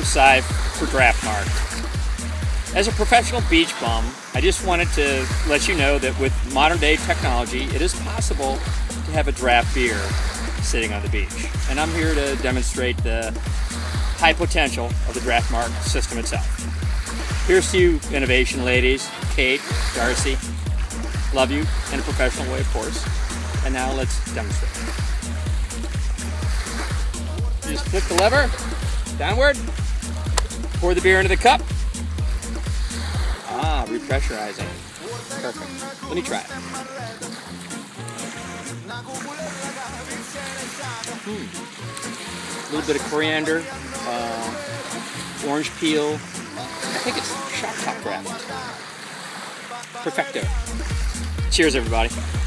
Seiff for Draftmark. As a professional beach bum, I just wanted to let you know that with modern day technology, it is possible to have a draft beer sitting on the beach. And I'm here to demonstrate the high potential of the Draftmark system itself. Here's to you, innovation ladies, Kate, Darcy. Love you in a professional way, of course. And now let's demonstrate. You just flick the lever, downward, pour the beer into the cup. Ah, repressurizing. Perfect. Let me try it. A little bit of coriander, orange peel. I think it's shock top wrapped. Perfecto. Cheers, everybody.